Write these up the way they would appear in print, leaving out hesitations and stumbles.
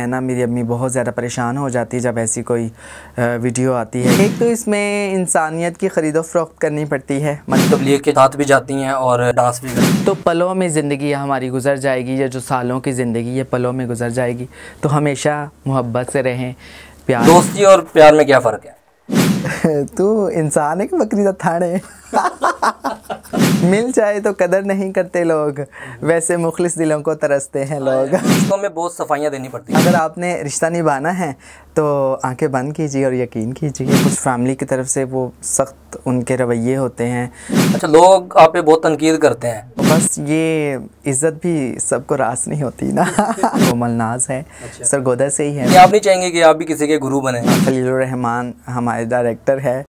है ना, मेरी अम्मी बहुत ज़्यादा परेशान हो जाती है जब ऐसी कोई वीडियो आती है। एक तो इसमें इंसानियत की ख़रीदो फ़रोख्त करनी पड़ती है, मतलब तबलीग के साथ भी जाती हैं और डांस भी करती हैं। तो पलों में ज़िंदगी हमारी गुजर जाएगी, या जो सालों की ज़िंदगी ये पलों में गुजर जाएगी। तो हमेशा मोहब्बत से रहें, प्यार। दोस्ती और प्यार में क्या फ़र्क है? तू इंसान है कि बकरी का थाने मिल जाए तो कदर नहीं करते लोग, वैसे मुखलिस दिलों को तरसते हैं लोग। रिश्तों में बहुत सफाइयाँ देनी पड़ती हैं। अगर आपने रिश्ता निभाना है तो आंखें बंद कीजिए और यकीन कीजिए। कुछ फैमिली की तरफ से वो सख्त उनके रवैये होते हैं। अच्छा, लोग आप पे बहुत तनकीद करते हैं। बस ये इज़्ज़त भी सबको रास नहीं होती ना। वो मलनाज है, सरगोदा से ही है। क्या आप नहीं चाहेंगे कि आप भी किसी के गुरु बने? खलीलुर रहमान हमारे डायरेक्टर है।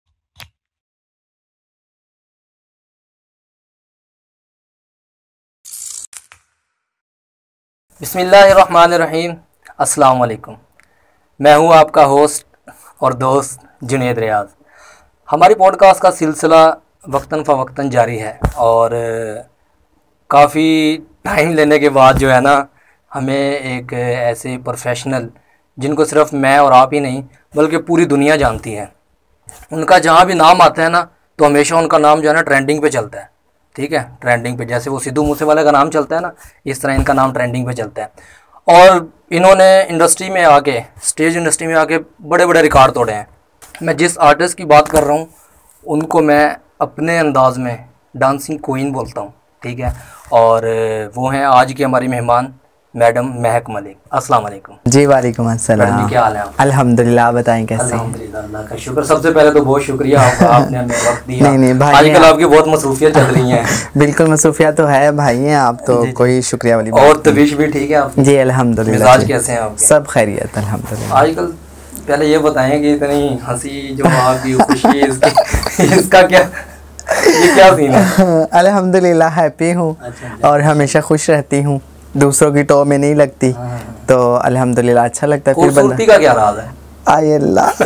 बिस्मिल्लाहिर्रहमानिर्रहीम। अस्सलाम वालेकुम। मैं हूं आपका होस्ट और दोस्त जुनैद रियाज। हमारी पॉडकास्ट का सिलसिला वक्तन फ़वक्तन जारी है और काफ़ी टाइम लेने के बाद जो है ना, हमें एक ऐसे प्रोफेशनल जिनको सिर्फ मैं और आप ही नहीं बल्कि पूरी दुनिया जानती है, उनका जहाँ भी नाम आता है ना तो हमेशा उनका नाम जो है ना ट्रेंडिंग पे चलता है। ठीक है, ट्रेंडिंग पे, जैसे वो सिद्धू मूसेवाला का नाम चलता है ना, इस तरह इनका नाम ट्रेंडिंग पे चलता है। और इन्होंने इंडस्ट्री में आके, स्टेज इंडस्ट्री में आके बड़े बड़े रिकॉर्ड तोड़े हैं। मैं जिस आर्टिस्ट की बात कर रहा हूँ उनको मैं अपने अंदाज में डांसिंग क्वीन बोलता हूँ। ठीक है, और वो हैं आज की हमारी मेहमान मैडम महक मलिक। अस्सलाम वालेकुम। जी वालेकुम अस्सलाम। क्या हाल है आप? अल्हम्दुलिल्लाह, आप बताएं कैसे? अल्हम्दुलिल्लाह, अल्लाह का शुक्र। सबसे पहले तो बहुत शुक्रिया आपने हमें वक्त दिया। नहीं भाई, आजकल आपकी बहुत मसरूफियत चल रही हैं। बिल्कुल मसरूफियत तो है भाई हैं आप तो, कोई शुक्रिया वाली बात। और तबीयत भी ठीक है आपकी? जी अल्हम्दुलिल्लाह। मिजाज कैसे हैं आपके? सब खैरियत अल्हम्दुलिल्लाह। आजकल पहले ये बताएं कि इतनी हंसी जो आपकी खुशी इसका क्या, ये क्या सीन है? अल्हम्दुलिल्लाह हैप्पी हूँ और हमेशा खुश रहती हूँ, दूसरों की टो में नहीं लगती, तो अल्हम्दुलिल्लाह अच्छा लगता है। फिर खूबसूरती का क्या राज है? आय अल्लाह।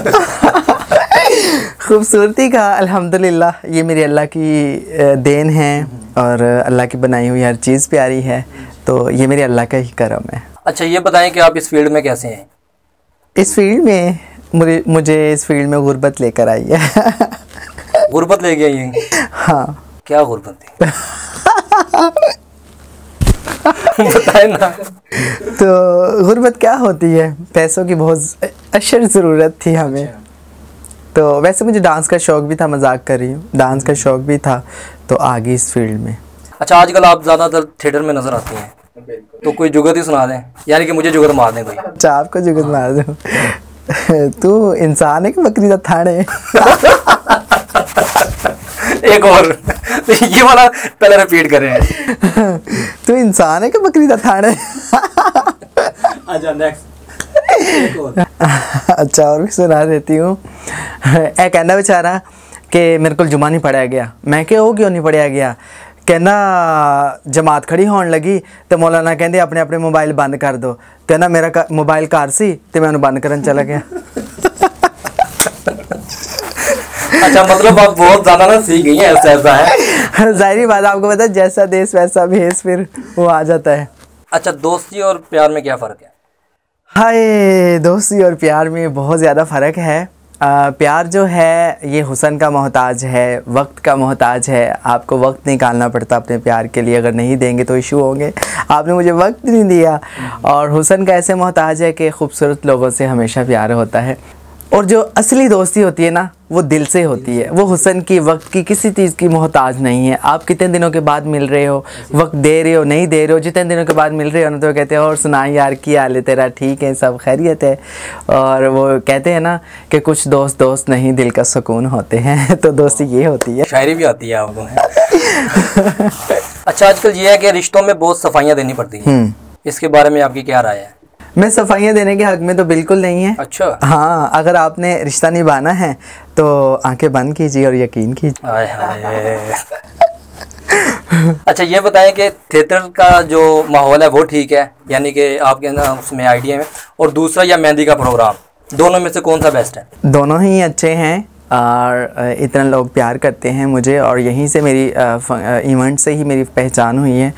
खूबसूरती का अल्हम्दुलिल्लाह ये मेरी अल्लाह की देन है और अल्लाह की बनाई हुई हर चीज़ प्यारी है, तो ये मेरे अल्लाह का ही करम है। अच्छा, ये बताएं कि आप इस फील्ड में कैसे हैं? इस फील्ड में मुझे इस फील्ड में गुर्बत लेकर आई है। गुर्बत ले गई है? हाँ। क्या गुर्बत थी? बताए ना। तो गुर्बत क्या होती है? पैसों की बहुत अशर ज़रूरत थी हमें। तो वैसे मुझे डांस का शौक़ भी था, मजाक कर रही हूँ, डांस का शौक़ भी था तो आ गई इस फील्ड में। अच्छा, आजकल आप ज़्यादातर थिएटर में नज़र आती हैं, तो कोई जुगत ही सुना दें, यानी कि मुझे जुगत मार दें कोई। अच्छा, आपको जुगत मार दूँ? तू इंसान है कि बकरी का थाने? एक और ये वाला पहले रिपीट करें। तू इंसान है कि बकरी का थाने? अच्छा, नेक्स्ट। अच्छा, और भी सुना देती हूँ। ए कहना बेचारा कि मेरे को जुमा नहीं पढ़ाया गया। मैं क्या, वो क्यों नहीं पढ़ाया गया? कहना जमात खड़ी होने लगी तो मौलाना कहते अपने अपने मोबाइल बंद कर दो। कहना मेरा मोबाइल घर सी तो मैं बंद करन चला गया। अच्छा, मतलब आप बहुत ज़्यादा ना सीख गई हैं, ऐसा है। जाहिर बात, आपको पता है जैसा देश वैसा भेस, फिर वो आ जाता है। अच्छा, दोस्ती और प्यार में क्या फ़र्क है? हाय, दोस्ती और प्यार में बहुत ज़्यादा फ़र्क है। प्यार जो है ये हुस्न का मोहताज है, वक्त का मोहताज है। आपको वक्त निकालना पड़ता अपने प्यार के लिए, अगर नहीं देंगे तो इशू होंगे। आपने मुझे वक्त नहीं दिया। और हुस्न का ऐसे मोहताज है कि खूबसूरत लोगों से हमेशा प्यार होता है। और जो असली दोस्ती होती है ना, वो दिल से होती है। वो हुस्न की, वक्त की, किसी चीज़ की मोहताज नहीं है। आप कितने दिनों के बाद मिल रहे हो, वक्त दे रहे हो, नहीं दे रहे हो, जितने दिनों के बाद मिल रहे हो ना तो कहते हैं और सुना यार की हाल है तेरा, ठीक है, सब खैरियत है। और वो कहते हैं ना कि कुछ दोस्त दोस्त नहीं दिल का सुकून होते हैं। तो दोस्ती ये होती है। शायरी भी आती है आपको? अच्छा, आजकल ये है कि रिश्तों में बहुत सफाइयाँ देनी पड़ती हैं, इसके बारे में आपकी क्या राय है? मैं सफाइयाँ देने के हक में तो बिल्कुल नहीं है। अच्छा। हाँ, अगर आपने रिश्ता निभाना है तो आंखें बंद कीजिए और यकीन कीजिए। हाय हाय। अच्छा, ये बताएं कि थिएटर का जो माहौल है वो ठीक है, यानी कि आपके ना उसमें आइडिया में, और दूसरा या मेहंदी का प्रोग्राम, दोनों में से कौन सा बेस्ट है? दोनों ही अच्छे हैं और इतना लोग प्यार करते हैं मुझे, और यहीं से मेरी इवेंट से ही मेरी पहचान हुई है।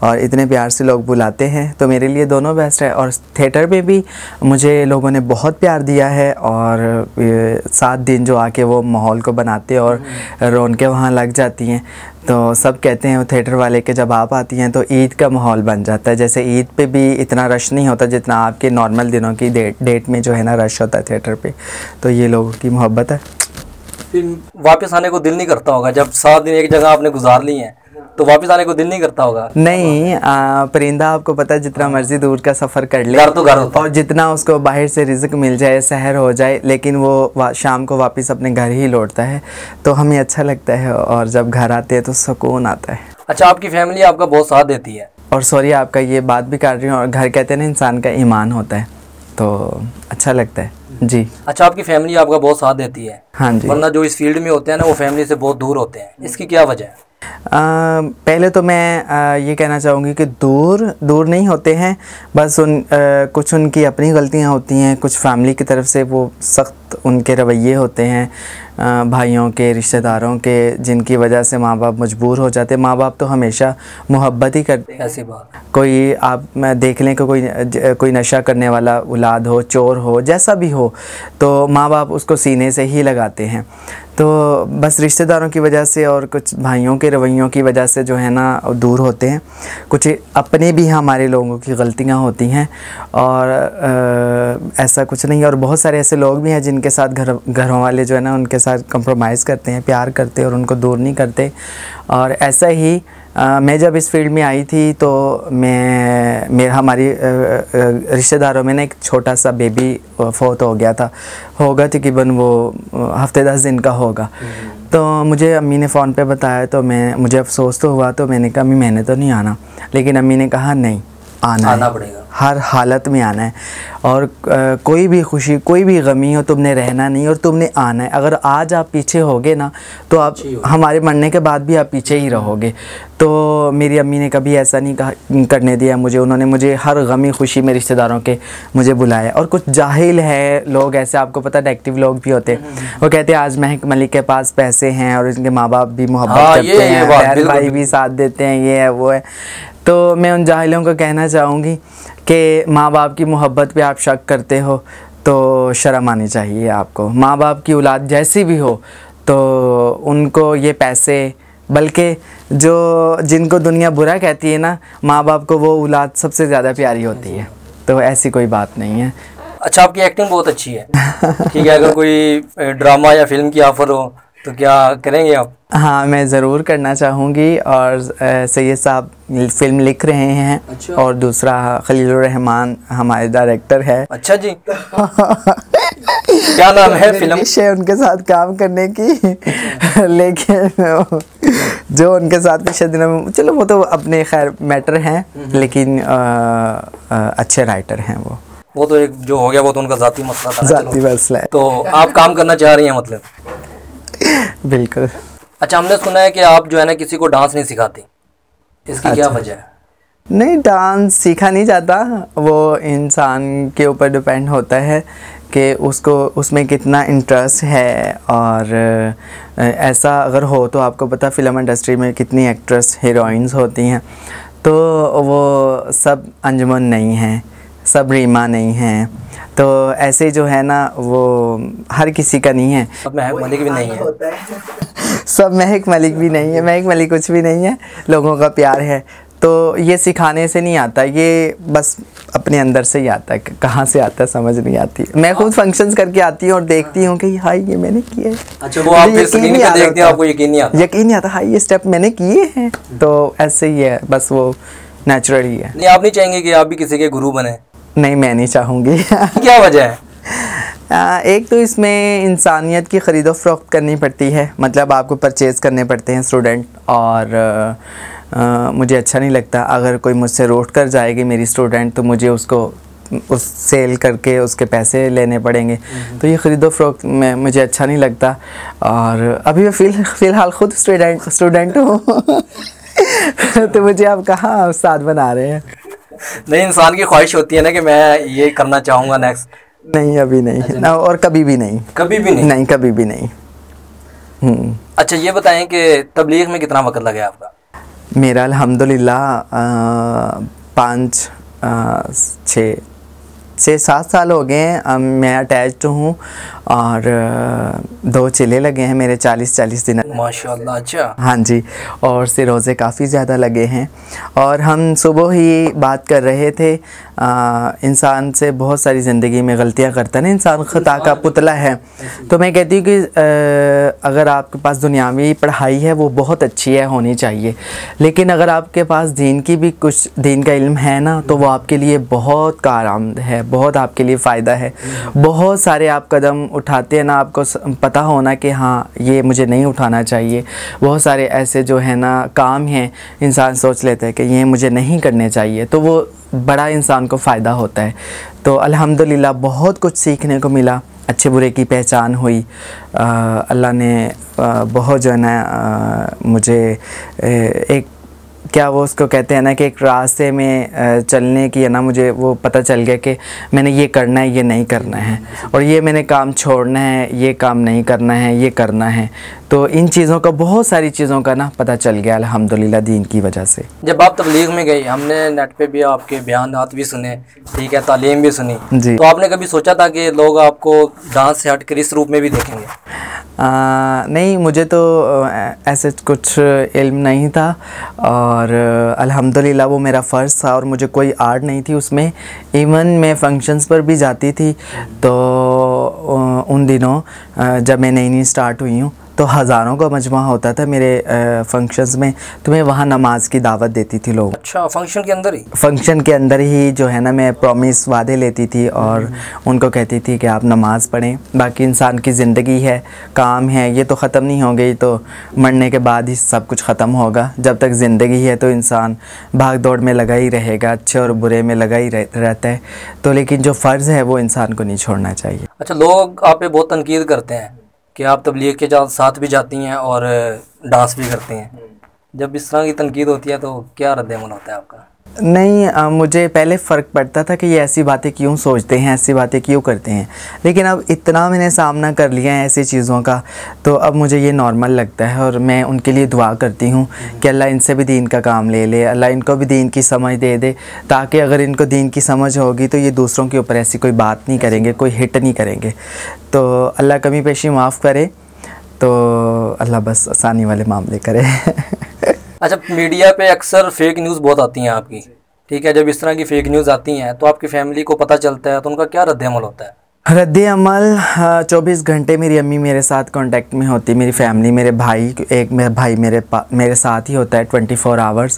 और इतने प्यार से लोग बुलाते हैं, तो मेरे लिए दोनों बेस्ट है। और थिएटर में भी मुझे लोगों ने बहुत प्यार दिया है, और 7 दिन जो आके वो माहौल को बनाते और रौनकें वहाँ लग जाती हैं। तो सब कहते हैं वो थिएटर वाले के जब आप आती हैं तो ईद का माहौल बन जाता है। जैसे ईद पे भी इतना रश नहीं होता जितना आपके नॉर्मल दिनों की डेट में जो है ना रश होता है थिएटर पे। तो ये लोगों की मोहब्बत है। फिर वापस आने को दिल नहीं करता होगा जब 7 दिन एक जगह आपने गुजार ली हैं, तो वापस आने को दिल नहीं करता होगा? नहीं, परिंदा आपको पता है जितना मर्जी दूर का सफ़र कर ले, घर तो घर होता है। और जितना उसको बाहर से रिज़्क मिल जाए, सहर हो जाए, लेकिन वो शाम को वापस अपने घर ही लौटता है। तो हमें अच्छा लगता है, और जब घर आते हैं तो सुकून आता है। अच्छा, आपकी फैमिली आपका बहुत साथ देती है? और सॉरी आपका ये बात भी कर रही हूँ, और घर कहते हैं ना इंसान का ईमान होता है, तो अच्छा लगता है जी। अच्छा, आपकी फैमिली आपका बहुत साथ देती है? हाँ जी। वरना जो इस फील्ड में होते हैं ना वो फैमिली से बहुत दूर होते हैं, इसकी क्या वजह है? पहले तो मैं ये कहना चाहूँगी कि दूर नहीं होते हैं, बस कुछ उनकी अपनी गलतियाँ होती हैं, कुछ फैमिली की तरफ से वो सख्त उनके रवैये होते हैं, भाइयों के, रिश्तेदारों के, जिनकी वजह से माँ बाप मजबूर हो जाते हैं। माँ बाप तो हमेशा मोहब्बत ही करते हैं। ऐसी बात, कोई आप मैं देख लें कि कोई नशा करने वाला औलाद हो, चोर हो, जैसा भी हो, तो माँ बाप उसको सीने से ही लगाते हैं। तो बस रिश्तेदारों की वजह से और कुछ भाइयों के रवैयों की वजह से जो है ना दूर होते हैं। कुछ अपने भी हमारे लोगों की गलतियां होती हैं, और ऐसा कुछ नहीं है। और बहुत सारे ऐसे लोग भी हैं जिनके साथ घरों वाले जो है ना उनके साथ कंप्रोमाइज़ करते हैं, प्यार करते हैं और उनको दूर नहीं करते। और ऐसा ही मैं जब इस फील्ड में आई थी तो हमारी रिश्तेदारों में ना एक छोटा सा बेबी फौत हो गया था, होगा तकरीबन वो हफ्ते 10 दिन का होगा। तो मुझे अम्मी ने फ़ोन पे बताया, तो मुझे अफसोस तो हुआ, तो मैंने कहा अम्मी मैंने तो नहीं आना, लेकिन अम्मी ने कहा नहीं आना पड़ेगा, हर हालत में आना है। और कोई भी खुशी, कोई भी गमी हो, तुमने रहना नहीं और तुमने आना है। अगर आज आप पीछे होगे ना तो आप हमारे मरने के बाद भी आप पीछे ही रहोगे। तो मेरी अम्मी ने कभी ऐसा नहीं करने दिया मुझे। उन्होंने मुझे हर गमी खुशी में रिश्तेदारों के मुझे बुलाया। और कुछ जाहिल है लोग, ऐसे आपको पता नेगेटिव लोग भी होते हैं, वो कहते हैं आज महक मलिक के पास पैसे हैं और इनके माँ बाप भी मोहब्बत करते हैं, बहन भाई भी साथ देते हैं, ये है वो है। तो मैं उन जाहिलों को कहना चाहूँगी कि माँ बाप की मोहब्बत पे आप शक करते हो तो शर्म आनी चाहिए आपको। माँ बाप की औलाद जैसी भी हो तो उनको ये पैसे, बल्कि जिनको दुनिया बुरा कहती है ना, माँ बाप को वो औलाद सबसे ज़्यादा प्यारी होती है। तो ऐसी कोई बात नहीं है। अच्छा, आपकी एक्टिंग बहुत अच्छी है, ठीक है। अगर कोई ड्रामा या फिल्म की ऑफ़र हो तो क्या करेंगे आप? हाँ, मैं ज़रूर करना चाहूँगी। और सैयद साहब फ़िल्म लिख रहे हैं। अच्छा। और दूसरा खलीलुर रहमान हमारे डायरेक्टर है। अच्छा जी। क्या नाम है फिल्म? है उनके साथ काम करने की। लेकिन जो उनके साथ पिछले दिनों में, चलो वो तो अपने खैर मैटर हैं, लेकिन अच्छे राइटर हैं वो तो एक जो हो गया वो तो उनका ज़ाती मसला था, ज़ाती मसला है। तो आप काम करना चाह रही हैं मतलब? बिल्कुल। अच्छा, हमने सुना है कि आप जो है ना किसी को डांस नहीं सिखाती, इसकी क्या वजह है? नहीं, डांस सीखा नहीं जाता, वो इंसान के ऊपर डिपेंड होता है कि उसको उसमें कितना इंटरेस्ट है। और ऐसा अगर हो तो आपको पता फिल्म इंडस्ट्री में कितनी एक्ट्रेस हीरोइंस होती हैं, तो वो सब अंजुमन नहीं हैं, सब रीमा नहीं हैं। तो ऐसे जो है ना वो हर किसी का नहीं है। सब महक मलिक भी नहीं है। सब महक मलिक भी नहीं है, महक मलिक कुछ भी नहीं है, लोगों का प्यार है। तो ये सिखाने से नहीं आता, ये बस अपने अंदर से ही आता है। कहाँ से आता है समझ नहीं आती। मैं खुद फंक्शंस करके आती हूँ और देखती हूँ कि हाय ये मैंने किया है। अच्छा, वो आप स्क्रीन पे देखती हैं, आपको यकीन नहीं आता? यकीन नहीं आता, हाय ये स्टेप मैंने किए हैं। तो ऐसे ही है, बस वो नेचुरल ही है। नहीं, आप नहीं चाहेंगे कि आप भी किसी के गुरु बने? नहीं, मैं नहीं चाहूँगी। क्या वजह है? एक तो इसमें इंसानियत की ख़रीदो फ़रोख्त करनी पड़ती है, मतलब आपको परचेज़ करने पड़ते हैं स्टूडेंट। और मुझे अच्छा नहीं लगता अगर कोई मुझसे रोट कर जाएगी मेरी स्टूडेंट, तो मुझे उसको उस सेल करके उसके पैसे लेने पड़ेंगे। तो ये ख़रीदो फ़रोख्त में मुझे अच्छा नहीं लगता। और अभी मैं फ़िलहाल ख़ुद स्टूडेंट हूँ। तो मुझे आप कहाँ उस्ताद बना रहे हैं? नहीं, इंसान की ख्वाहिश होती है ना कि मैं ये करना चाहूँगा नेक्स्ट। नहीं, अभी नहीं। और कभी भी नहीं। कभी भी नहीं? नहीं, कभी भी नहीं। अच्छा, ये बताएं कि तबलीग में कितना वक्त लगा आपका? मेरा अल्हम्दुलिल्लाह 6-7 साल हो गए हैं। मैं अटैच्ड हूँ और 2 चिल्ले लगे हैं मेरे 40-40 दिन। माशाल्लाह। अच्छा। हाँ जी, और सिरोज़े काफ़ी ज़्यादा लगे हैं। और हम सुबह ही बात कर रहे थे, इंसान से बहुत सारी ज़िंदगी में गलतियाँ करता है ना, इंसान खता का पुतला है। तो मैं कहती हूँ कि अगर आपके पास दुनियावी पढ़ाई है वो बहुत अच्छी है, होनी चाहिए, लेकिन अगर आपके पास दीन की भी कुछ दीन का इल्म है ना, तो वो आपके लिए बहुत कारआमद है, बहुत आपके लिए फ़ायदा है। बहुत सारे आप कदम उठाते हैं ना, आपको पता होना कि हाँ ये मुझे नहीं उठाना चाहिए। बहुत सारे ऐसे जो है ना काम हैं, इंसान सोच लेता है कि ये मुझे नहीं करने चाहिए, तो वो बड़ा इंसान को फ़ायदा होता है। तो अल्हम्दुलिल्लाह बहुत कुछ सीखने को मिला, अच्छे बुरे की पहचान हुई। अल्लाह ने बहुत जो है ना मुझे एक, क्या वो उसको कहते हैं ना कि एक रास्ते में चलने की है ना, मुझे वो पता चल गया कि मैंने ये करना है, ये नहीं करना है, और ये मैंने काम छोड़ना है, ये काम नहीं करना है, ये करना है। तो इन चीज़ों का, बहुत सारी चीज़ों का ना पता चल गया अल्हम्दुलिल्लाह दीन की वजह से। जब आप तबलीग में गई, हमने नेट पे भी आपके बयानात भी सुने, ठीक है, तालीम भी सुनी जी। तो आपने कभी सोचा था कि लोग आपको डांस से हट कर इस रूप में भी देखेंगे? नहीं, मुझे तो ऐसे कुछ इल्म नहीं था, और अल्हम्दुलिल्लाह वो मेरा फ़र्ज़ था, और मुझे कोई आर्ट नहीं थी उसमें। इवन मैं फंक्शंस पर भी जाती थी, तो उन दिनों जब मैं नई नई स्टार्ट हुई हूँ, तो हज़ारों का मजमा होता था मेरे फंक्शंस में, तो मैं वहाँ नमाज की दावत देती थी लोग। अच्छा, फंक्शन के अंदर ही? फंक्शन के अंदर ही जो है ना, मैं प्रॉमिस वादे लेती थी और उनको कहती थी कि आप नमाज़ पढ़ें। बाकी इंसान की ज़िंदगी है, काम है, ये तो ख़त्म नहीं हो गई, तो मरने के बाद ही सब कुछ ख़त्म होगा। जब तक ज़िंदगी है तो इंसान भाग दौड़ में लगा ही रहेगा, अच्छे और बुरे में लगा ही रहता है। तो लेकिन जो फ़र्ज़ है वो इंसान को नहीं छोड़ना चाहिए। अच्छा, लोग आप पे बहुत तनकीद करते हैं कि आप तबलीग के साथ भी जाती हैं और डांस भी करती हैं। जब इस तरह की तनकीद होती है तो क्या रद्द-ए-अमल होता है आपका? नहीं, मुझे पहले फ़र्क पड़ता था कि ये ऐसी बातें क्यों सोचते हैं, ऐसी बातें क्यों करते हैं, लेकिन अब इतना मैंने सामना कर लिया है ऐसी चीज़ों का, तो अब मुझे ये नॉर्मल लगता है। और मैं उनके लिए दुआ करती हूँ कि अल्लाह इनसे भी दीन का काम ले ले, अल्लाह इनको भी दीन की समझ दे दे, ताकि अगर इनको दीन की समझ होगी तो ये दूसरों के ऊपर ऐसी कोई बात नहीं करेंगे, कोई हिट नहीं करेंगे। तो अल्लाह कमी पेशी माफ़ करे, तो अल्लाह बस आसानी वाले मामले करे। अच्छा, मीडिया पे अक्सर फेक न्यूज़ बहुत आती हैं आपकी, ठीक है, जब इस तरह की फेक न्यूज़ आती हैं तो आपकी फैमिली को पता चलता है तो उनका क्या रद्द-ए-अमल होता है? रद्द-ए-अमल 24 घंटे मेरी अम्मी मेरे साथ कांटेक्ट में होती, मेरी फैमिली, मेरे भाई, एक मेरा भाई मेरे साथ ही होता है 24 आवर्स।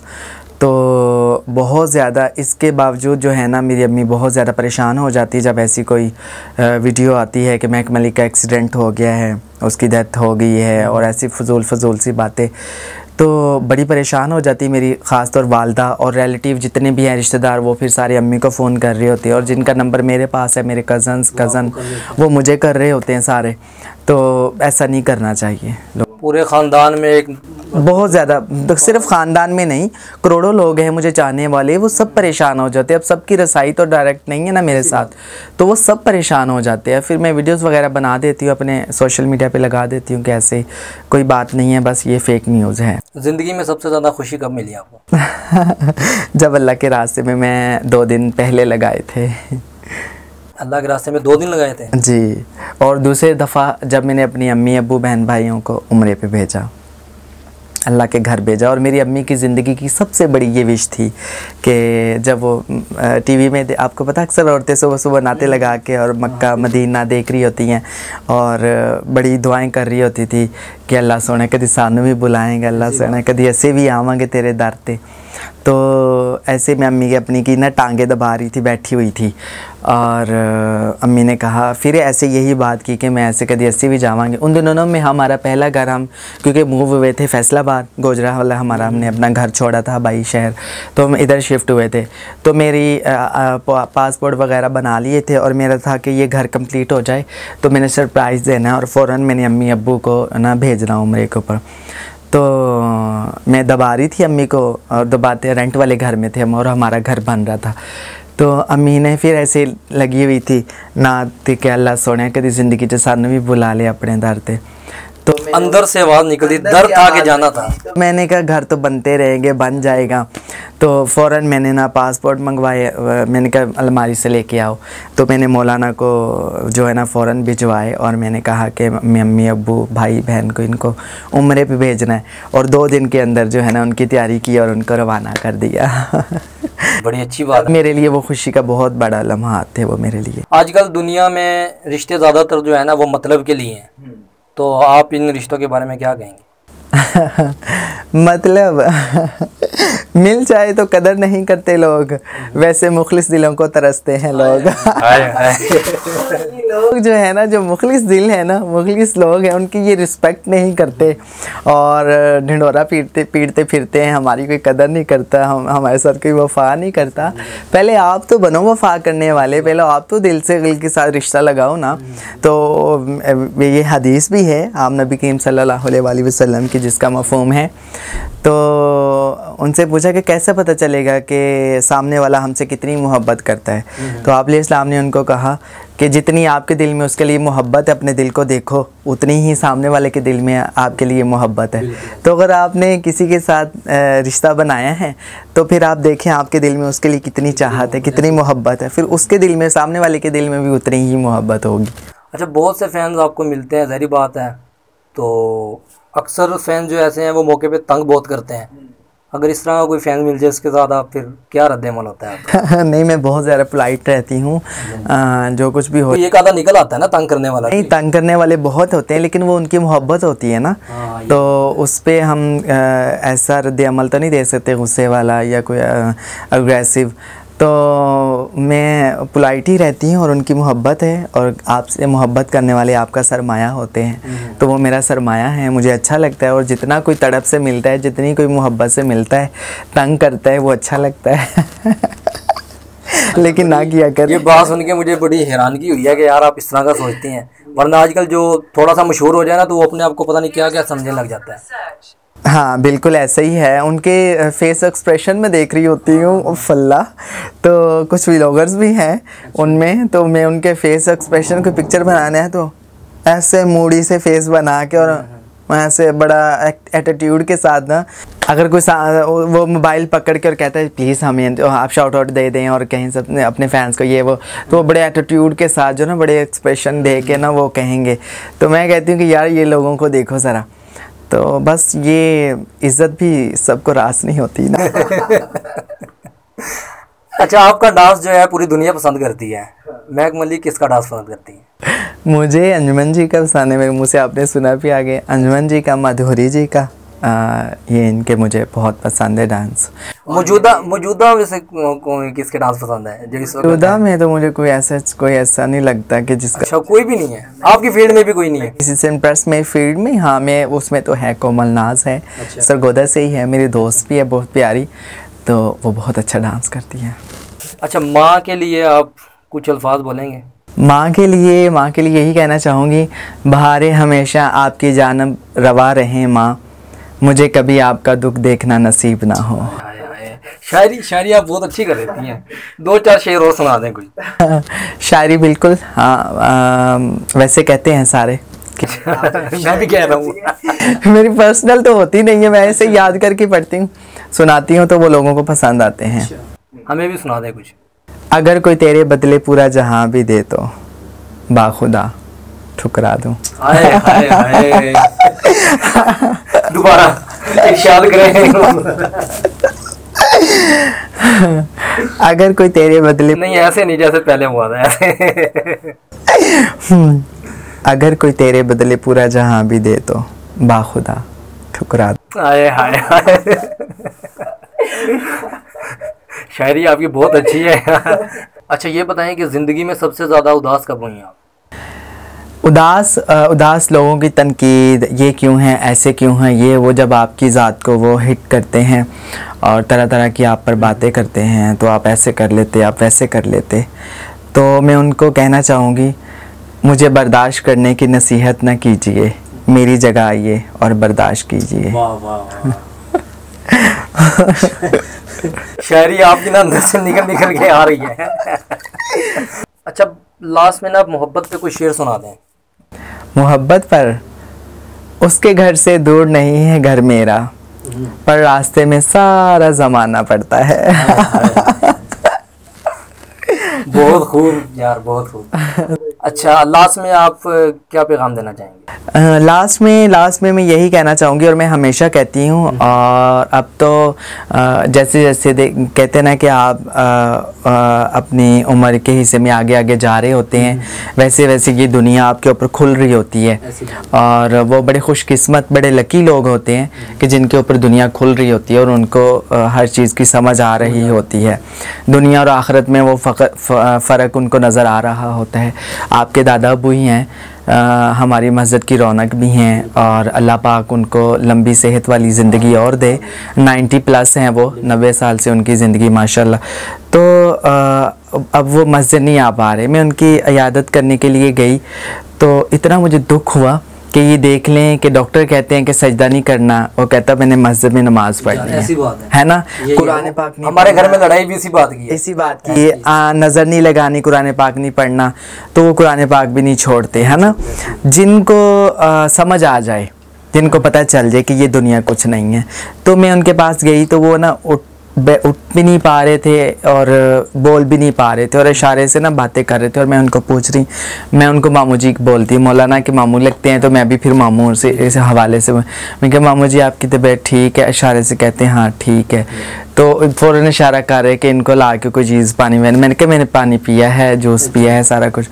तो बहुत ज़्यादा इसके बावजूद जो है ना, मेरी अम्मी बहुत ज़्यादा परेशान हो जाती है जब ऐसी कोई वीडियो आती है कि महक मलिक का एक्सीडेंट हो गया है, उसकी डेथ हो गई है, और ऐसी फजूल सी बातें। तो बड़ी परेशान हो जाती मेरी ख़ास तौर वालदा, और रिलेटिव जितने भी हैं रिश्तेदार, वो फिर सारे अम्मी को फ़ोन कर रहे होते हैं, और जिनका नंबर मेरे पास है, मेरे कज़न, वो मुझे कर रहे होते हैं सारे। तो ऐसा नहीं करना चाहिए। पूरे ख़ानदान में एक बहुत ज़्यादा, तो सिर्फ ख़ानदान में नहीं, करोड़ों लोग हैं मुझे चाहने वाले, वो सब परेशान हो जाते हैं। अब सबकी रसाई तो डायरेक्ट नहीं है ना मेरे साथ, तो वो सब परेशान हो जाते हैं। फिर मैं वीडियोस वगैरह बना देती हूँ, अपने सोशल मीडिया पे लगा देती हूँ कि ऐसे कोई बात नहीं है, बस ये फेक न्यूज़ है। ज़िंदगी में सबसे ज़्यादा खुशी कब मिली आपको? जब अल्लाह के रास्ते में मैं 2 दिन पहले लगाए थे। अल्लाह के रास्ते में 2 दिन लगाए थे? जी, और दूसरे दफ़ा जब मैंने अपनी अम्मी अब्बू बहन भाइयों को उम्रे पे भेजा, अल्लाह के घर भेजा। और मेरी अम्मी की ज़िंदगी की सबसे बड़ी ये विश थी कि जब वो टीवी में, आपको पता अक्सर औरतें सुबह सुबह नाते लगा के और मक्का मदीना देख रही होती हैं और बड़ी दुआएं कर रही होती थी कि अल्लाह सोने कभी सानू भी बुलाएंगे, अल्लाह सोने कभी ऐसे भी आवांगे तेरे दर ते। तो ऐसे में अम्मी की अपनी की ना टांगे दबा रही थी, बैठी हुई थी, और अम्मी ने कहा, फिर ऐसे यही बात की कि मैं ऐसे कभी ऐसे भी जावांगे। उन दिनों में हमारा पहला घर, हम क्योंकि मूव हुए थे फैसलाबाद, गोजरा वाला हमारा, हमने अपना घर छोड़ा था बाई शहर, तो हम इधर शिफ्ट हुए थे। तो मेरी पासपोर्ट वगैरह बना लिए थे, और मेरा था कि ये घर कंप्लीट हो जाए तो मैंने सरप्राइज़ देना है, और फ़ौरन मैंने अम्मी अब्बू को ना भेजना उम्रे के ऊपर। तो मैं दबा रही थी अम्मी को, और दबाते, रेंट वाले घर में थे हम, और हमारा घर बन रहा था। तो अम्मी ने फिर ऐसे लगी हुई थी ना कि अल्लाह सोने कभी ज़िंदगी च सानू भी बुला ले अपने दर ते। तो अंदर से आवाज़ निकली, दर्द था कि जाना था। तो मैंने कहा घर तो बनते रहेंगे, बन जाएगा। तो फ़ौरन मैंने ना पासपोर्ट मंगवाए, मैंने कहा अलमारी से लेके आओ। तो मैंने मौलाना को जो है ना फ़ौरन भिजवाए और मैंने कहा कि मम्मी अब्बू भाई बहन को इनको उम्रे पे भेजना है। और 2 दिन के अंदर जो है ना उनकी तैयारी की और उनको रवाना कर दिया। बड़ी अच्छी बात है। मेरे लिए वो खुशी का बहुत बड़ा लम्हा थे वो मेरे लिए। आजकल दुनिया में रिश्ते ज़्यादातर जो है ना वो मतलब के लिए हैं, तो आप इन रिश्तों के बारे में क्या कहेंगे? मतलब मिल जाए तो कदर नहीं करते लोग, वैसे मुखलिस दिलों को तरसते हैं लोग। लोग जो है ना, जो मुखलिस दिल है ना, मुखलिस लोग हैं, उनकी ये रिस्पेक्ट नहीं करते और ढिंढोरा पीटते फिरते हैं, हमारी कोई कदर नहीं करता, हमारे साथ कोई वफा नहीं करता। पहले आप तो बनो वफा करने वाले, पहले आप तो दिल से दिल के साथ रिश्ता लगाओ ना। तो ये हदीस भी है आप नबी करीम सल्लल्लाहु अलैहि वसल्लम की, जिसका मफ़हूम है। तो उनसे पूछा कि कैसे पता चलेगा कि सामने वाला हमसे कितनी मोहब्बत करता है। तो आप इस्लाम ने उनको कहा कि जितनी आपके दिल में उसके लिए मोहब्बत है, अपने दिल को देखो, उतनी ही सामने वाले के दिल में आपके लिए मोहब्बत है। तो अगर आपने किसी के साथ रिश्ता बनाया है तो फिर आप देखें आपके दिल में उसके लिए कितनी चाहत है, कितनी मोहब्बत है, फिर उसके दिल में, सामने वाले के दिल में भी उतनी ही मोहब्बत होगी। अच्छा, बहुत से फैंस आपको मिलते हैं, ज़ाहिर बात है, तो अक्सर फैन जो ऐसे हैं वो मौके पे तंग बहुत करते हैं। अगर इस तरह का कोई फैन मिल जाए उसके साथ आप फिर क्या रद्द-ए-अमल होता है आपका? नहीं, मैं बहुत ज़्यादा पोलाइट रहती हूँ, जो कुछ भी हो। तो एक आधा निकल आता है ना तंग करने वाला? नहीं, तंग करने वाले बहुत होते हैं, लेकिन वो उनकी मोहब्बत होती है ना, तो उस पर हम ऐसा रद्द-ए-अमल तो नहीं दे सकते गुस्से वाला या कोई अग्रेसिव। तो मैं पोलाइट ही रहती हूँ और उनकी मोहब्बत है, और आपसे मोहब्बत करने वाले आपका सरमाया होते हैं, तो वो मेरा सरमाया है। मुझे अच्छा लगता है, और जितना कोई तड़प से मिलता है, जितनी कोई मोहब्बत से मिलता है, तंग करता है, वो अच्छा लगता है। लेकिन ना किया कर। ये बात सुन के मुझे बड़ी हैरानगी हुई है कि यार आप इस तरह का सोचती हैं, वरना आजकल जो थोड़ा सा मशहूर हो जाए ना तो वो अपने आप को पता नहीं क्या क्या समझने लग जाता है। हाँ, बिल्कुल ऐसा ही है। उनके फेस एक्सप्रेशन में देख रही होती हूँ फल्ला, तो कुछ व्लॉगर्स भी हैं उनमें, तो मैं उनके फेस एक्सप्रेशन को पिक्चर बनाना है तो ऐसे मूडी से फेस बना के और ऐसे बड़ा एटीट्यूड के साथ ना, अगर कोई वो मोबाइल पकड़ के और कहता है प्लीज़ हमें तो आप शाउट आउट दे दें और कहीं सब अपने फैंस को ये वो, तो वो बड़े एटीट्यूड के साथ जो ना बड़े एक्सप्रेशन दे के ना वो कहेंगे। तो मैं कहती हूँ कि यार ये लोगों को देखो ज़रा, तो बस ये इज़्ज़त भी सबको रास नहीं होती ना। अच्छा, आपका डांस जो है पूरी दुनिया पसंद करती है, महक मलिक किसका डांस पसंद करती है? मुझे अंजुमन जी का पसंद है, मेरे मुँह से आपने सुना भी आगे, अंजुमन जी का, माधुरी जी का, ये इनके मुझे बहुत पसंद है डांस। मौजूदा वैसे किसके डांस पसंद है? मौजूदा में तो मुझे कोई ऐसा नहीं लगता कि जिसका। अच्छा, कोई भी नहीं है आपकी फील्ड में? भी कोई नहीं है किसी से इम्प्रेस में फील्ड में? हाँ, मैं उसमें तो है, कोमल नाज है। अच्छा। सरगोदा से ही है, मेरी दोस्त भी है बहुत प्यारी, तो वो बहुत अच्छा डांस करती है। अच्छा, माँ के लिए आप कुछ अल्फाज बोलेंगे? माँ के लिए यही कहना चाहूँगी, बहारें हमेशा आपकी जानब रवा रहें माँ, मुझे कभी आपका दुख देखना नसीब ना हो। शायरी आप बहुत अच्छी कर लेती हैं, 2-4 शेर और सुना दें कोई। शायरी बिल्कुल, हाँ, वैसे कहते हैं सारे। मैं भी कह रहा हूँ। मेरी पर्सनल तो होती नहीं है, मैं ऐसे याद करके पढ़ती हूँ, सुनाती हूँ तो वो लोगों को पसंद आते हैं। हमें भी सुना दे कुछ। अगर कोई तेरे बदले पूरा जहां भी दे तो बाखुदा ठुकरा दूं। दोबारा इरशाद करें। अगर कोई तेरे बदले, नहीं ऐसे नहीं जैसे पहले हुआ था ऐसे। अगर कोई तेरे बदले पूरा जहां भी दे तो बाखुदा ठुकरा दूं। हाय हाय हाय, शायरी आपकी बहुत अच्छी है। अच्छा, ये बताएं कि ज़िंदगी में सबसे ज़्यादा उदास कब हुई आप? उदास लोगों की तनकीद, ये क्यों है, ऐसे क्यों है, ये वो, जब आपकी ज़ात को वो हिट करते हैं और तरह तरह की आप पर बातें करते हैं, तो आप ऐसे कर लेते, आप वैसे कर लेते, तो मैं उनको कहना चाहूँगी, मुझे बर्दाश्त करने की नसीहत न कीजिए, मेरी जगह आइए और बर्दाश्त कीजिए। वाह वाह वाह। शायरी आपकी ना अंदर से निकल के आ रही है। अच्छा, लास्ट में ना आप मोहब्बत पे कोई शेर सुना दें। मोहब्बत पर उसके घर से दूर नहीं है घर मेरा, पर रास्ते में सारा ज़माना पड़ता है। बहुत खूब यार, बहुत खूब। अच्छा, लास्ट में आप क्या पैगाम देना चाहेंगे? लास्ट में मैं यही कहना चाहूँगी, और मैं हमेशा कहती हूँ, और अब तो जैसे जैसे कहते हैं ना कि आप अपनी उम्र के हिस्से में आगे आगे जा रहे होते हैं, वैसे वैसे ये दुनिया आपके ऊपर खुल रही होती है। और वो बड़े खुशकिस्मत, बड़े लकी लोग होते हैं कि जिनके ऊपर दुनिया खुल रही होती है और उनको हर चीज़ की समझ आ रही होती है। दुनिया और आखिरत में वो फ़र्क उनको नज़र आ रहा होता है। आपके दादा अबू ही हैं, हमारी मस्जिद की रौनक भी हैं, और अल्लाह पाक उनको लंबी सेहत वाली ज़िंदगी और दे। 90+ हैं वो, 90 साल से उनकी ज़िंदगी माशाल्लाह। तो अब वो मस्जिद नहीं आ पा रहे। मैं उनकी इयादत करने के लिए गई तो इतना मुझे दुख हुआ कि ये देख लें कि डॉक्टर कहते हैं कि सजदा नहीं करना, वो कहता मैंने मस्जिद में नमाज पढ़नी है। ऐसी बात है ना, कुरान पाक नहीं, हमारे घर में लड़ाई भी इसी बात की है, इसी बात की नज़र नहीं लगानी, कुरान पाक नहीं पढ़ना, तो वो कुरान पाक भी नहीं छोड़ते, है ना। जिनको समझ आ जाए, जिनको पता चल जाए कि ये दुनिया कुछ नहीं है, तो मैं उनके पास गई तो वो ना उठ भी नहीं पा रहे थे और बोल भी नहीं पा रहे थे, और इशारे से ना बातें कर रहे थे। और मैं उनको पूछ रही, मैं उनको मामू जी बोलती, मौलाना के मामू लगते हैं, तो मैं भी फिर मामू से इस हवाले से मैं कहा मामू जी आपकी तबीयत ठीक है? इशारे से कहते हैं हाँ ठीक है। तो फ़ौरन इशारा कर रहे कि इनको ला के कोई चीज़ पानी, मैंने कहा मैंने पानी पिया है, जूस पिया है, सारा कुछ।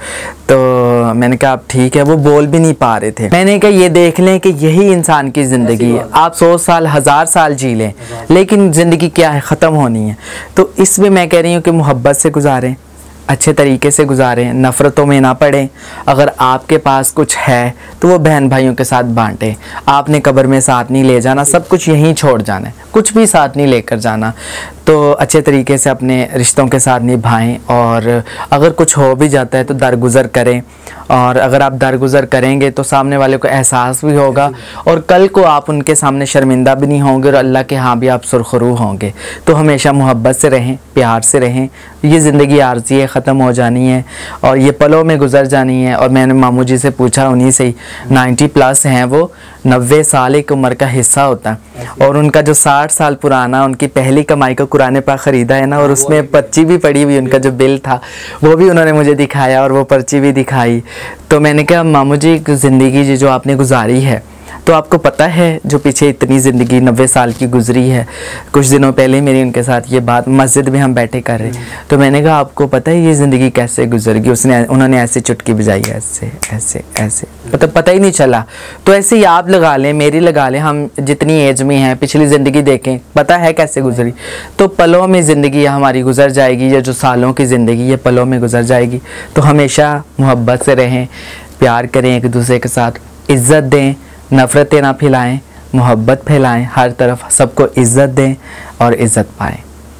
तो मैंने कहा आप ठीक है? वो बोल भी नहीं पा रहे थे। मैंने कहा ये देख लें कि यही इंसान की ज़िंदगी है, आप 100 साल 1000 साल जी लें, लेकिन ज़िंदगी क्या है, ख़त्म होनी है। तो इसमें मैं कह रही हूँ कि मोहब्बत से गुजारें, अच्छे तरीके से गुजारें, नफ़रतों में ना पड़ें। अगर आपके पास कुछ है तो वो बहन भाइयों के साथ बांटें। आपने कब्र में साथ नहीं ले जाना, सब कुछ यहीं छोड़ जाना है, कुछ भी साथ नहीं लेकर जाना। तो अच्छे तरीके से अपने रिश्तों के साथ निभाएं, और अगर कुछ हो भी जाता है तो दरगुज़र करें। और अगर आप दरगुज़र करेंगे तो सामने वाले को एहसास भी होगा, और कल को आप उनके सामने शर्मिंदा भी नहीं होंगे, और अल्लाह के यहाँ भी आप सुरखरू होंगे। तो हमेशा मोहब्बत से रहें, प्यार से रहें। ये ज़िंदगी आर्जी है, ख़त्म हो जानी है, और ये पलों में गुजर जानी है। और मैंने मामू जी से पूछा, उन्हीं से ही 90+ हैं वो, 90 साल एक उम्र का हिस्सा होता है, और उनका जो 60 साल पुराना उनकी पहली कमाई का कुरान पाक ख़रीदा है ना, और उसमें पर्ची भी पड़ी हुई, उनका जो बिल था वो भी उन्होंने मुझे दिखाया, और वो पर्ची भी दिखाई। तो मैंने कहा मामू जी ज़िंदगी जो आपने गुजारी है, तो आपको पता है जो पीछे इतनी ज़िंदगी 90 साल की गुजरी है। कुछ दिनों पहले मेरी उनके साथ ये बात, मस्जिद में हम बैठे कर रहे, तो मैंने कहा आपको पता है ये ज़िंदगी कैसे गुजर गई? उन्होंने ऐसे चुटकी बजाई, ऐसे ऐसे ऐसे, मतलब पता ही नहीं चला। तो ऐसे ही आप लगा लें, मेरी लगा लें, हम जितनी एज में हैं, पिछली ज़िंदगी देखें, पता है कैसे गुजरी। तो पलों में ज़िंदगी हमारी गुजर जाएगी, या जो सालों की ज़िंदगी ये पलों में गुजर जाएगी। तो हमेशा मोहब्बत से रहें, प्यार करें एक दूसरे के साथ, इज़्ज़त दें, नफ़रतें ना फैलाएं, मोहब्बत फैलाएं, हर तरफ सबको इज़्ज़त दें और इज़्ज़त पाएं।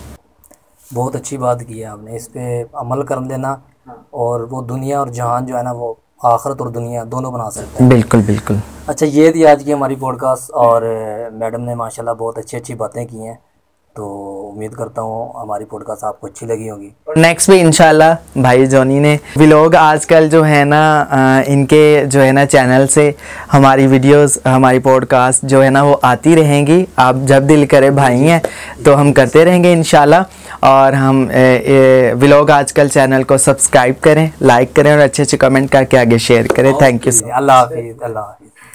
बहुत अच्छी बात की है आपने, इस पे अमल कर देना, और वो दुनिया और जहान जो है ना, वो आखिरत और दुनिया दोनों बना सकते हैं। बिल्कुल बिल्कुल। अच्छा, ये थी आज की हमारी पॉडकास्ट, और मैडम ने माशाल्लाह बहुत अच्छी अच्छी बातें की हैं। तो उम्मीद करता हूँ हमारी पॉडकास्ट आपको अच्छी लगी होगी। नेक्स्ट भी इंशाल्लाह भाई जॉनी ने व्लॉग आजकल जो है ना, इनके जो है ना चैनल से हमारी वीडियोस, हमारी पॉडकास्ट जो है ना वो आती रहेंगी। आप जब दिल करे भाई हैं तो हम करते रहेंगे इंशाल्लाह। और हम व्लॉग आजकल चैनल को सब्सक्राइब करें, लाइक करें, और अच्छे अच्छे कमेंट करके आगे शेयर करें। Thank you. अल्लाह हाफिज़। अल्लाह हाफिज़।